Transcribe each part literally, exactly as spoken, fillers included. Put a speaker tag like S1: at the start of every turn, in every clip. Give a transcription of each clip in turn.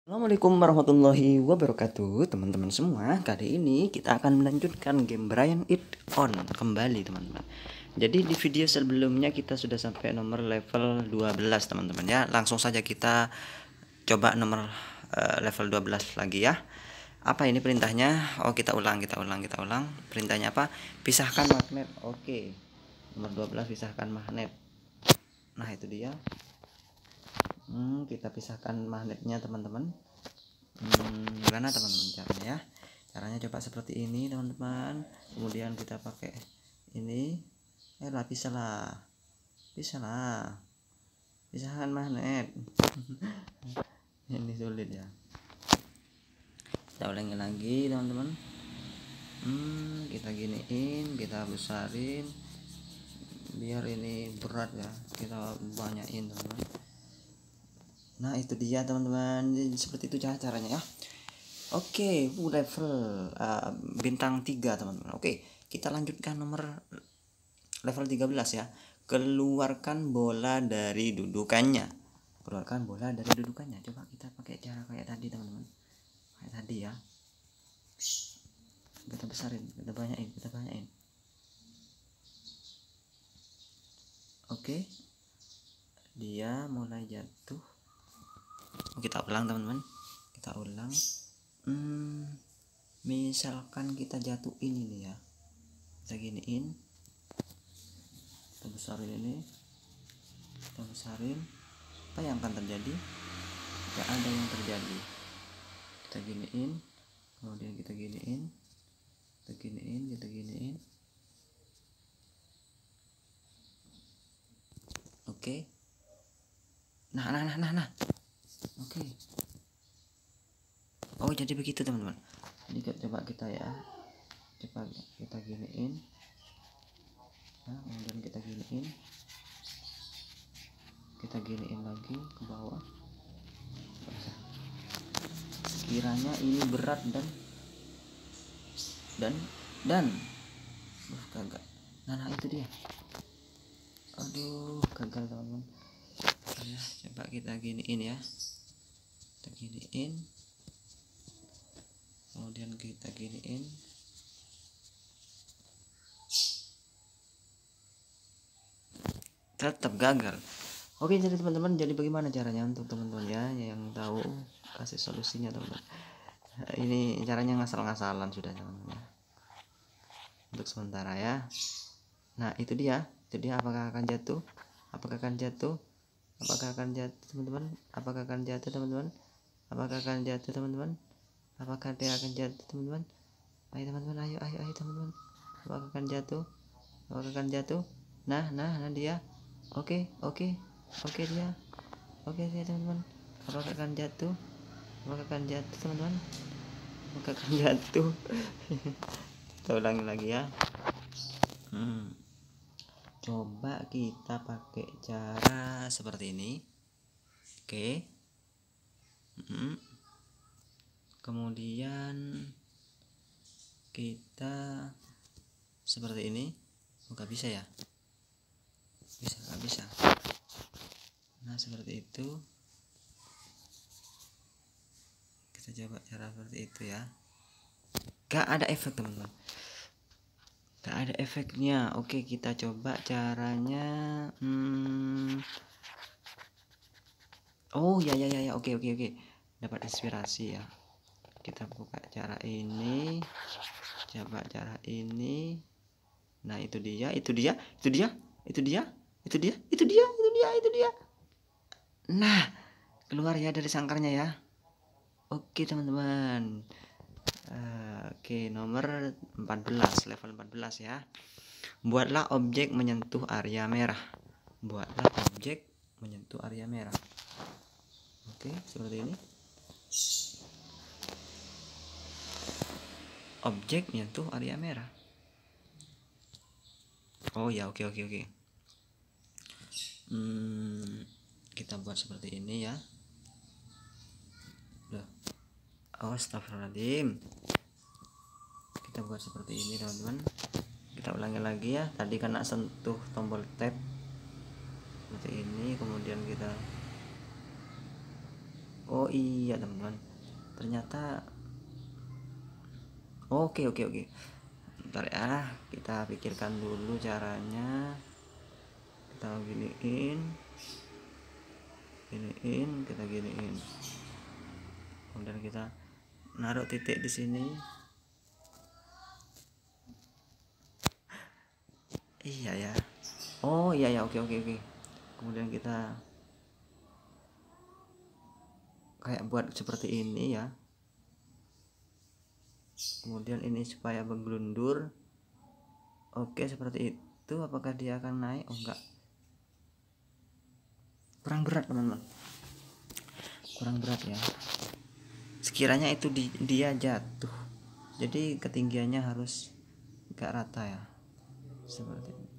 S1: Assalamualaikum warahmatullahi wabarakatuh, teman-teman semua. Kali ini kita akan melanjutkan game Brian It On kembali, teman-teman. Jadi di video sebelumnya kita sudah sampai nomor level dua belas, teman-teman ya. Langsung saja kita coba nomor uh, level dua belas lagi ya. Apa ini perintahnya? Oh, kita ulang, kita ulang, kita ulang. Perintahnya apa? Pisahkan magnet. Oke. Nomor dua belas pisahkan magnet. Nah, itu dia. Hmm, kita pisahkan magnetnya, teman-teman. Hmm, gimana teman-teman caranya ya? Caranya coba seperti ini, teman-teman. Kemudian kita pakai ini. Eh lah, bisa lah, bisa lah. Pisahkan magnet. Ini sulit ya. Kita ulangi lagi, teman-teman. Hmm, kita giniin, kita besarin. Biar ini berat ya. Kita banyakin, teman-teman. Nah, itu dia, teman-teman. Seperti itu cara caranya ya. Oke, level uh, bintang tiga, teman-teman. Oke, kita lanjutkan nomor level tiga belas ya. Keluarkan bola dari dudukannya. Keluarkan bola dari dudukannya. Coba kita pakai cara kayak tadi, teman-teman. Kayak tadi ya. Kita besarin, kita banyakin, kita banyakin. Oke. Dia mulai jatuh. Kita ulang, teman-teman. Kita ulang. Hmm, misalkan kita jatuh ini nih ya, kita giniin, kita besarin ini, kita besarin, apa yang akan terjadi? Tidak ada yang terjadi. Kita giniin, kemudian kita giniin, kita giniin, kita giniin. Oke. Nah, nah, nah, nah, nah. Oke. Oh, jadi begitu, teman-teman. Jadi coba kita ya, coba kita giniin, nah, kemudian kita giniin, kita giniin lagi ke bawah. Kiranya ini berat dan dan dan uh, gagal. Nah, nah itu dia. Aduh, gagal, teman-teman. Ya, coba kita giniin ya, kita giniin, kemudian kita giniin. Tetap gagal. Oke, jadi teman-teman, jadi bagaimana caranya untuk teman-teman ya yang tahu, kasih solusinya, teman-teman. Ini caranya ngasal-ngasalan sudah, teman-teman ya. Untuk sementara ya. Nah, itu dia. Jadi apakah akan jatuh? Apakah akan jatuh? Apakah akan jatuh, teman-teman? Apakah akan jatuh, teman-teman? Apakah akan jatuh, teman-teman? Apakah dia akan jatuh, teman-teman? Ayo, teman-teman, ayo, ayo, ayo, teman-teman. Apakah akan jatuh? Apakah akan jatuh? Nah, nah, nah dia. Oke, oke, oke dia. Oke dia, teman-teman. Apakah akan jatuh? Apakah akan jatuh, teman-teman? Apakah akan jatuh? Kita ulangi lagi ya. Hmm. Coba kita pakai cara seperti ini. Oke. Hmm. Kemudian kita seperti ini. Oh, gak bisa ya? Bisa, gak bisa. Nah, seperti itu. Kita coba cara seperti itu ya. Gak ada efek, teman-teman. Gak ada efeknya. Oke, kita coba caranya. Hmm. Oh ya ya ya ya. Oke oke oke. Dapat inspirasi ya. Kita buka cara ini. Coba cara ini. Nah, itu dia, itu dia, itu dia, itu dia, itu dia, itu dia, itu dia, itu dia. Nah, keluar ya dari sangkarnya ya. Oke, teman-teman. Uh, Oke, nomor empat belas, level empat belas ya. Buatlah objek menyentuh area merah. Buatlah objek menyentuh area merah. Oke, seperti ini. Objek menyentuh area merah. Oh ya, oke oke oke. Hmm, kita buat seperti ini ya. Loh. Oh, astagfirullahaladzim. Kita buat seperti ini, teman-teman. Kita ulangi lagi ya. Tadi kena sentuh tombol tab seperti ini, kemudian kita Oh iya teman-teman, ternyata oke oke oke. Bentar ya, kita pikirkan dulu caranya. Kita giniin, giniin, kita giniin. Kemudian kita naruh titik di sini. Iya ya. Oh iya ya, oke oke oke. Kemudian kita kayak buat seperti ini ya. Kemudian ini supaya menggelundur. Oke, seperti itu. Apakah dia akan naik? Oh enggak. Kurang berat teman-teman. Kurang berat ya. Sekiranya itu di, dia jatuh. Jadi ketinggiannya harus agak rata ya. Seperti ini.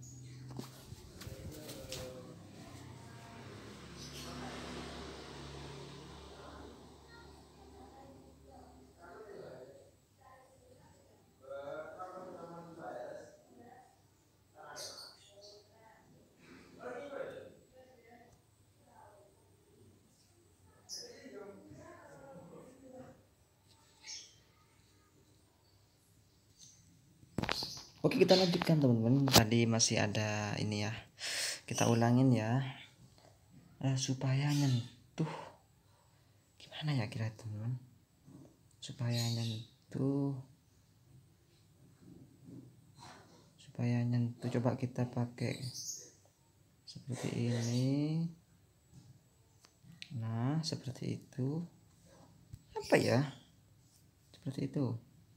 S1: Oke, kita lanjutkan teman-teman. Tadi masih ada ini ya. Kita ulangin ya. Eh, supaya nyentuh. Gimana ya kira teman-teman? Supaya nyentuh. Supaya nyentuh, coba kita pakai seperti ini. Nah, seperti itu. Apa ya? Seperti itu.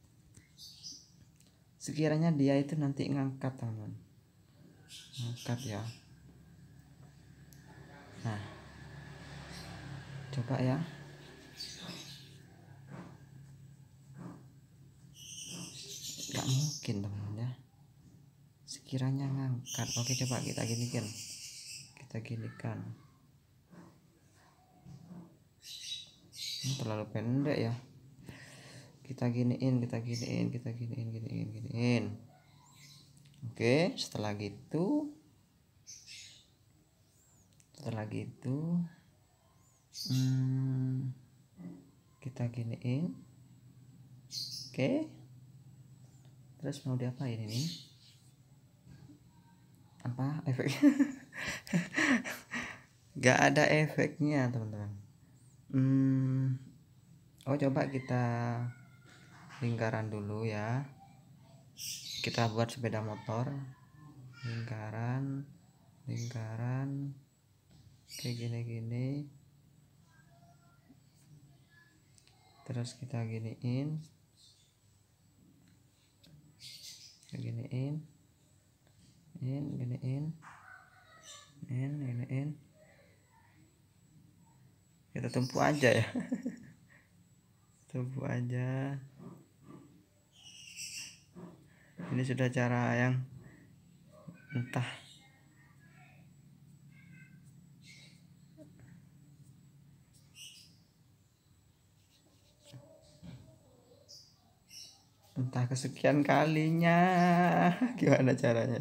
S1: Sekiranya dia itu nanti ngangkat teman-teman, ngangkat ya. Nah, coba ya. Gak mungkin teman-teman ya. Sekiranya ngangkat. Oke, coba kita ginikan. Kita ginikan. Ini terlalu pendek ya. Kita giniin, kita giniin, kita giniin, giniin, giniin. Oke, setelah gitu, setelah gitu, hmm, kita giniin. Oke, terus mau diapain ini? Apa efeknya? Gak ada efeknya teman-teman. Hmm, oh coba kita lingkaran dulu ya. Kita buat sepeda motor, lingkaran, lingkaran, kayak gini-gini. Terus kita giniin, kayak giniin, in, giniin, in, giniin. Kita tumpu aja ya. Tumpu aja. Ini sudah cara yang entah entah kesekian kalinya. Gimana caranya?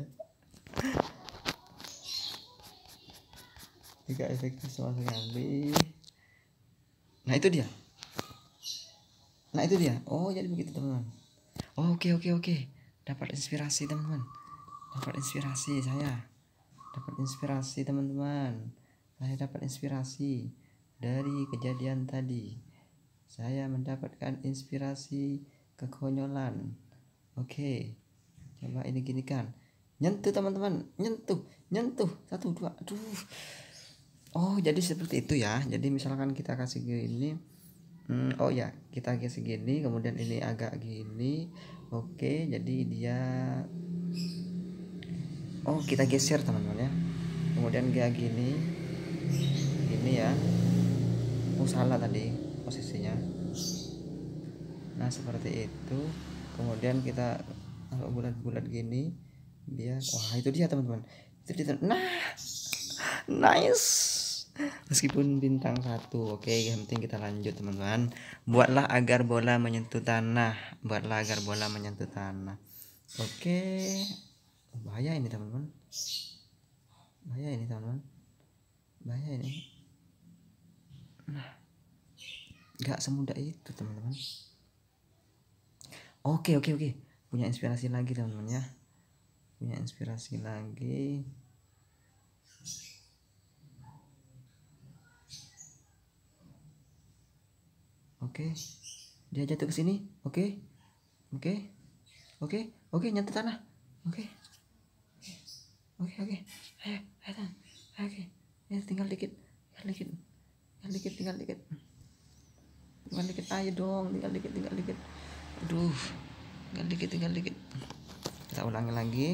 S1: Tidak efektif sama sekali. Nah itu dia. Nah itu dia. Oh jadi begitu teman-teman. Oh, oke oke oke. Dapat inspirasi teman-teman. Dapat inspirasi saya. Dapat inspirasi teman-teman. Saya dapat inspirasi dari kejadian tadi. Saya mendapatkan inspirasi kekonyolan. Oke. Coba ini gini kan. Nyentuh teman-teman. Nyentuh. Nyentuh. Satu dua. Aduh. Oh jadi seperti itu ya. Jadi misalkan kita kasih gini. Hmm, oh ya, kita kasih gini, kemudian ini agak gini. Oke, jadi dia. Oh, kita geser teman-teman ya. Kemudian kayak gini, gini ya. Oh salah tadi posisinya. Nah seperti itu. Kemudian kita kalau bulat-bulat gini, dia. Wah itu dia teman-teman. Itu dia. Nah, nice. Meskipun bintang satu. Oke, yang penting kita lanjut teman-teman. Buatlah agar bola menyentuh tanah. Buatlah agar bola menyentuh tanah. Oke. Bahaya ini teman-teman. Bahaya ini teman-teman. Bahaya ini. Nah. nggak semudah itu teman-teman. Oke oke oke, punya inspirasi lagi teman-teman ya, punya inspirasi lagi. Oke, dia jatuh ke sini. Oke oke oke oke, nyentuh tanah. Oke oke oke, ayo ayo ayo, oke ya, tinggal dikit, tinggal dikit, tinggal dikit, tinggal dikit, tinggal dikit, ayo dong, tinggal dikit, tinggal dikit, aduh, tinggal dikit, tinggal dikit. Kita ulangi lagi.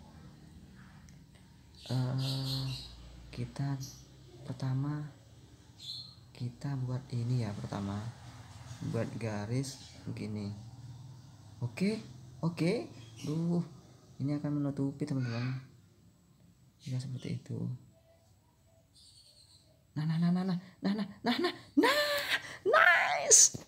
S1: Uh, kita pertama kita buat ini ya, pertama buat garis begini. Oke oke, duh, ini akan menutupi teman-teman, jika seperti itu. Nah nah nah nah nah nah nah nah nah nah nice.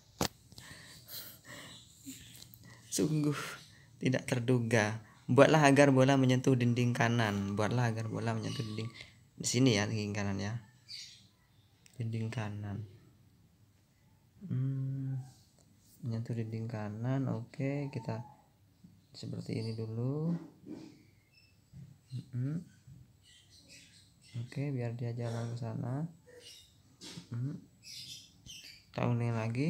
S1: Sungguh tidak terduga. Buatlah agar bola menyentuh dinding kanan. Buatlah agar bola menyentuh dinding di sini ya, dinding kanan ya, dinding kanan. Hmm, menyentuh dinding kanan. Oke, kita seperti ini dulu. Hmm. Oke, biar dia jalan ke sana. Hmm. Kita ulangi lagi.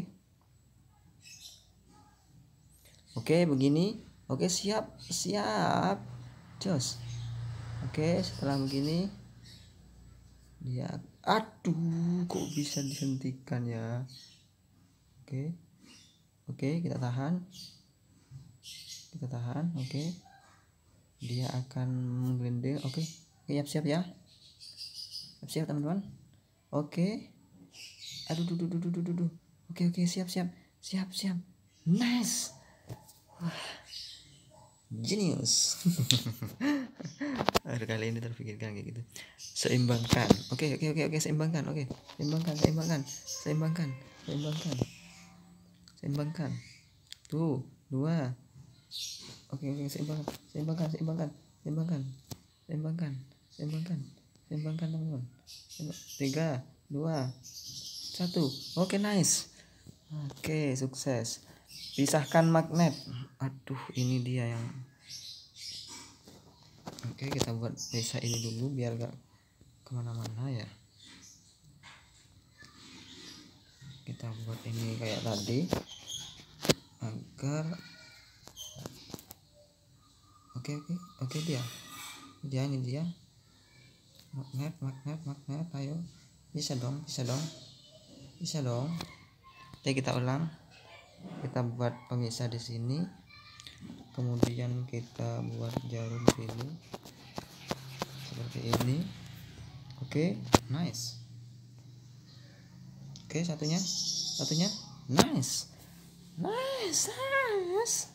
S1: Oke, begini. Oke, siap, siap, jos. Oke, setelah begini, dia, aduh, kok bisa dihentikan ya. Oke, oke, kita tahan, kita tahan. Oke, dia akan menggelinding. Oke, siap, siap ya, siap, siap teman-teman. Oke, aduh, duh, duh, duh, duh, duh, duh. Oke, oke, siap, siap, siap, siap, nice. Wah, genius. Aduh, kali ini terpikirkan kayak gitu. Seimbangkan. Oke oke oke oke, seimbangkan. Oke, seimbangkan, seimbangkan, seimbangkan, seimbangkan, seimbangkan. Tuh, dua. Oke oke, seimbangkan, seimbangkan, seimbangkan, seimbangkan, seimbangkan, seimbangkan, seimbangkan teman-teman. Tiga, dua, satu. Oke, nice. Oke, sukses. Pisahkan magnet. Aduh, ini dia yang. Oke, kita buat pisah ini dulu biar gak kemana-mana ya. Kita buat ini kayak tadi agar oke oke oke, dia dia ini dia magnet magnet magnet. Ayo, bisa dong, bisa dong, bisa dong. Oke, kita ulang. Kita buat pemisah di sini, kemudian kita buat jarum sini seperti ini. Oke, nice. Oke, satunya, satunya, nice, nice, nice.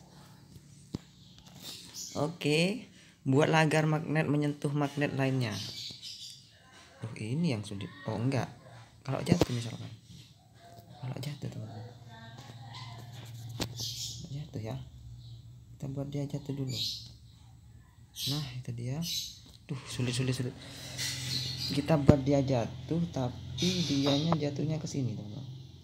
S1: Oke, buat agar magnet menyentuh magnet lainnya. Oh, ini yang sulit. Oh enggak, kalau jatuh misalkan, kalau jatuh teman-teman, jatuh ya, kita buat dia jatuh dulu. Nah, itu dia. Tuh, sulit sulit sulit. Kita buat dia jatuh, tapi dianya jatuhnya ke sini teman-teman.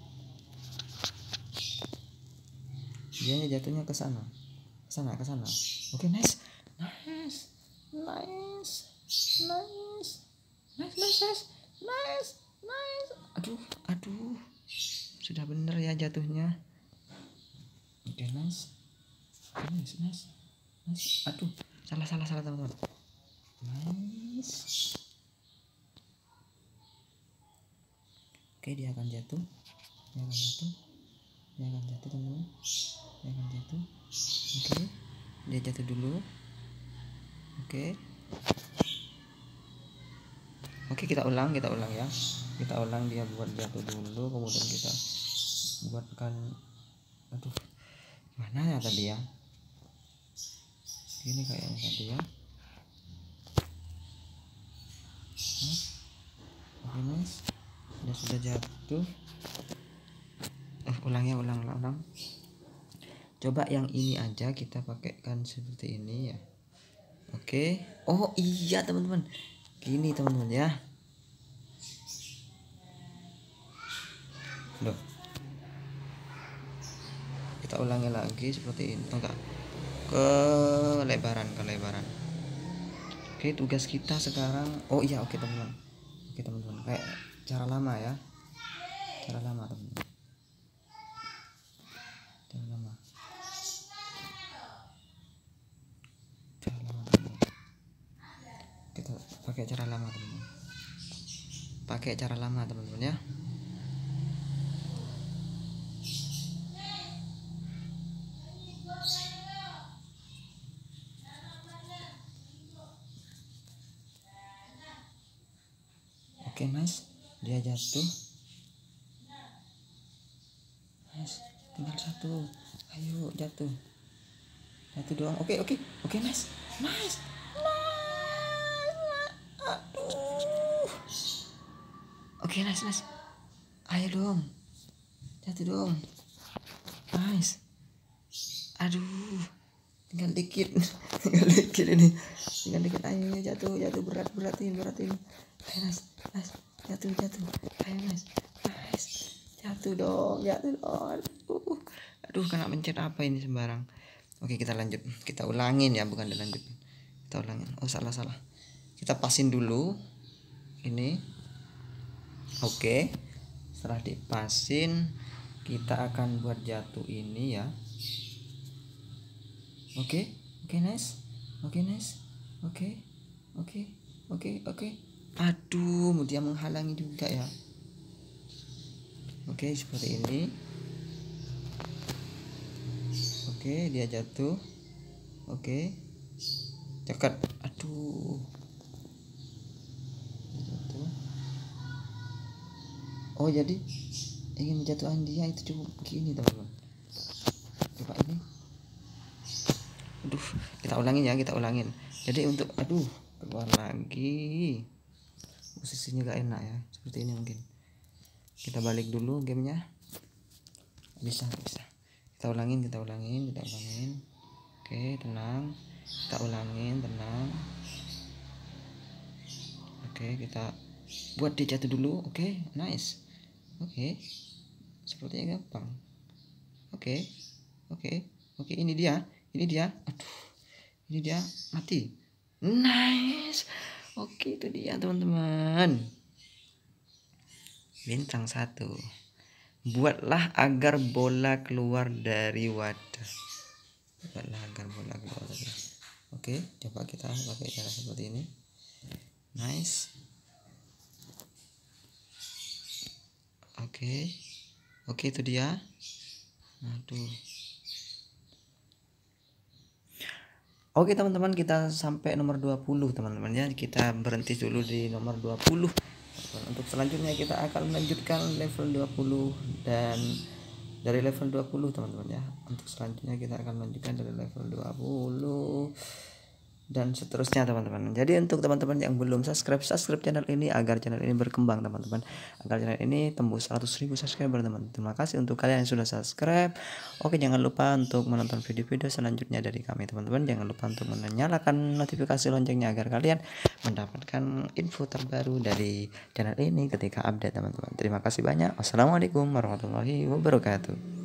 S1: Dianya jatuhnya ke sana, ke sana, ke sana. Oke, nice, nice, nice, nice, nice, nice, nice, nice, nice. Aduh, aduh, sudah bener ya jatuhnya. Oke, nice, nice, nice, nice. Aduh, salah, salah, salah teman-teman. Nice. Oke, dia akan jatuh, dia akan jatuh, dia akan jatuh teman-teman, dia akan jatuh. Oke, dia jatuh dulu. Oke, oke, kita ulang, kita ulang ya, kita ulang. Dia buat jatuh dulu, kemudian kita buatkan. Aduh, mana ya tadi ya, ini kayaknya tadi ya. Oke, nice. Dia sudah jatuh. Eh, ulang ya, ulang, ulang, ulang. Coba yang ini aja kita pakaikan seperti ini ya. Oke. Oh iya teman-teman, gini teman-teman ya. Loh, kita ulangi lagi seperti ini. Enggak, ke lebaran ke lebaran. Oke, tugas kita sekarang, oh iya, oke teman-teman, oke teman-teman, kayak cara lama ya, cara lama teman-teman, cara lama, cara lama teman-teman. Kita pakai cara lama teman-teman, pakai cara lama teman-teman ya. Oke, nice, dia jatuh. Nice, tinggal satu, ayo jatuh, jatuh doang. Oke, oke, oke, nice, nice, nice. Aduh, oke, nice, nice, ayo dong, jatuh dong, nice. Aduh, tinggal dikit, tinggal dikit ini, tinggal dikit. Ayo jatuh, jatuh, berat, beratin, beratin. Ayo nice, nice, jatuh, jatuh. Ayo nice, nice, jatuh dong, jatuh dong. Aduh, aduh, kena mencet apa ini sembarang. Oke, kita lanjut, kita ulangin ya, bukan dilanjut. Kita ulangin. Oh, salah, salah. Kita pasin dulu ini. Oke, setelah dipasin, kita akan buat jatuh ini ya. Oke, oke, nice, oke, nice, oke, oke, oke, oke. Aduh, dia menghalangi juga ya. Oke, seperti ini. Oke, dia jatuh. Oke, cekat. Aduh, dia jatuh. Oh, jadi ingin jatuhan dia itu cukup begini teman-teman. Coba ini. Aduh, kita ulangin ya, kita ulangin. Jadi untuk, aduh, keluar lagi. Posisinya gak enak ya, seperti ini mungkin. Kita balik dulu gamenya. Bisa, bisa. Kita ulangin, kita ulangin, kita ulangin. Oke, tenang. Kita ulangin, tenang. Oke, kita buat dia jatuh dulu. Oke, nice. Oke, sepertinya gampang. Oke, oke, oke. Ini dia, ini dia. Aduh, ini dia mati. Nice. Oke, itu dia teman-teman. Bintang satu. Buatlah agar bola keluar dari wadah. Buatlah agar bola keluar dari wadah. Oke, coba kita pakai cara seperti ini. Nice. Oke, oke, itu dia. Aduh. Oke teman-teman, kita sampai nomor dua puluh teman-teman ya. Kita berhenti dulu di nomor dua puluh. Untuk selanjutnya kita akan melanjutkan level dua puluh, dan dari level dua puluh teman-teman ya. Untuk selanjutnya kita akan melanjutkan dari level dua puluh dan seterusnya teman-teman. Jadi untuk teman-teman yang belum subscribe, subscribe channel ini agar channel ini berkembang teman-teman, agar channel ini tembus seratus ribu subscriber teman. Terima kasih untuk kalian yang sudah subscribe. Oke, jangan lupa untuk menonton video-video selanjutnya dari kami teman-teman. Jangan lupa untuk menyalakan notifikasi loncengnya agar kalian mendapatkan info terbaru dari channel ini ketika update teman-teman. Terima kasih banyak. Wassalamualaikum warahmatullahi wabarakatuh.